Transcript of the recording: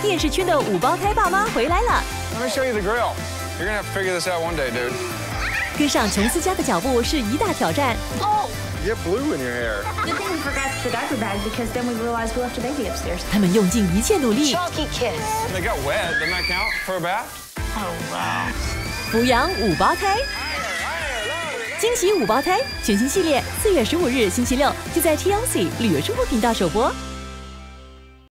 电视圈的五胞胎爸妈回来了。 Let me show you the grill. You're gonna have to figure this out one day, dude. 跟上琼斯家的脚步是一大挑战。 Oh. You get blue in your hair. Good thing we forgot the diaper bag because then we realized we left a baby upstairs. 他们用尽一切努力， Chalky kiss. They got wet. Doesn't that count for a bath? Oh wow. 抚养五胞胎。惊喜五胞胎全新系列4月15日星期六就在 TLC 旅游生活频道首播。